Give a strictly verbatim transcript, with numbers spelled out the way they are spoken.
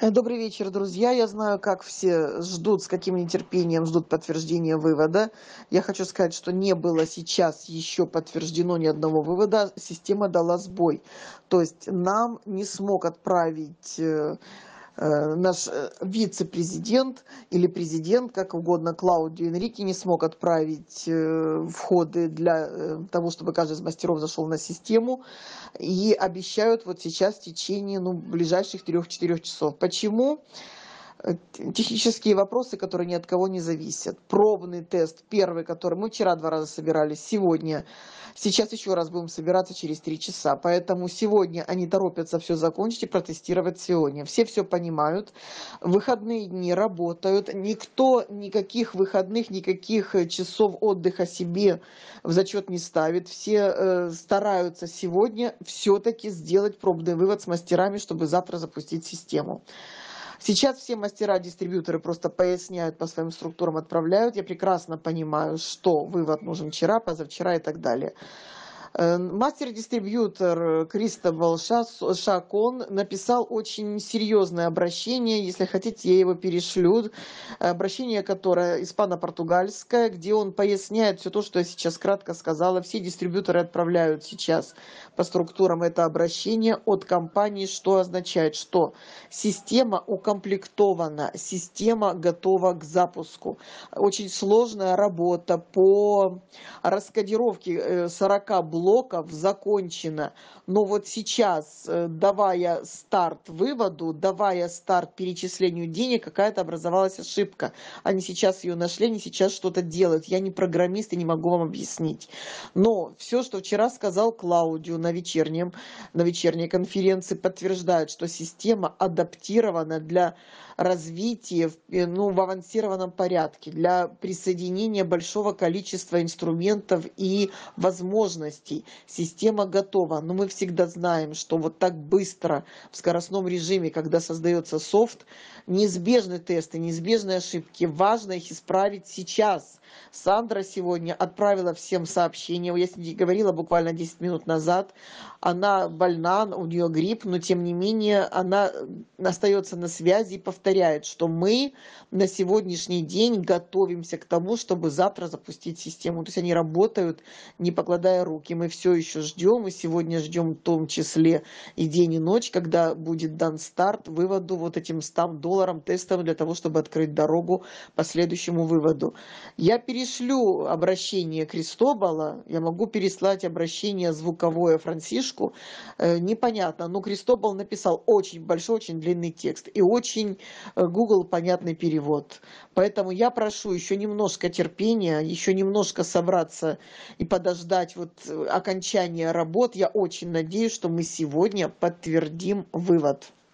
Добрый вечер, друзья. Я знаю, как все ждут, с каким нетерпением ждут подтверждения вывода. Я хочу сказать, что не было сейчас еще подтверждено ни одного вывода. Система дала сбой. То есть нам не смог отправить э, э, наш э, вице-президент или президент, как угодно, Клаудио Энрике, не смог отправить э, входы для э, того, чтобы каждый из мастеров зашел на систему. И обещают вот сейчас в течение ну, ближайших трех-четырех часов. Почему? Э, Технические вопросы, которые ни от кого не зависят. Пробный тест, первый, который мы вчера два раза собирались, сегодня. Сейчас еще раз будем собираться через три часа. Поэтому сегодня они торопятся все закончить и протестировать сегодня. Все все понимают. Выходные дни работают. Никто никаких выходных, никаких часов отдыха себе в зачет не ставит. Все э, стараются сегодня все-таки сделать пробный вывод с мастерами, чтобы завтра запустить систему. Сейчас все мастера-дистрибьюторы просто поясняют по своим структурам, отправляют. Я прекрасно понимаю, что вывод нужен вчера, позавчера и так далее. Мастер-дистрибьютор Кристобал Шакон написал очень серьезное обращение, если хотите, я его перешлю. Обращение, которое испано-португальское, где он поясняет все то, что я сейчас кратко сказала. Все дистрибьюторы отправляют сейчас по структурам это обращение от компании, что означает, что система укомплектована, система готова к запуску. Очень сложная работа по раскодировке сорока блоков блоков закончено, но вот сейчас, давая старт выводу, давая старт перечислению денег, какая-то образовалась ошибка. Они сейчас ее нашли, они сейчас что-то делают. Я не программист и не могу вам объяснить. Но все, что вчера сказал Клаудио на вечернем, на вечерней конференции, подтверждает, что система адаптирована для развития ну, в авансированном порядке, для присоединения большого количества инструментов и возможностей. Система готова, но мы всегда знаем, что вот так быстро в скоростном режиме, когда создается софт, неизбежны тесты, неизбежны ошибки. Важно их исправить сейчас. Сандра сегодня отправила всем сообщение, я с ней говорила буквально десять минут назад, она больна, у нее грипп, но тем не менее она остается на связи и повторяет, что мы на сегодняшний день готовимся к тому, чтобы завтра запустить систему. То есть они работают, не покладая руки. Мы все еще ждем, и сегодня ждем в том числе и день, и ночь, когда будет дан старт выводу вот этим ста долларам тестом для того, чтобы открыть дорогу по следующему выводу. Я перешлю обращение Кристобала, я могу переслать обращение звуковое Франсишку, э, непонятно, но Кристобал написал очень большой, очень длинный текст и очень э, Google понятный перевод. Поэтому я прошу еще немножко терпения, еще немножко собраться и подождать вот окончания работ. Я очень надеюсь, что мы сегодня подтвердим вывод.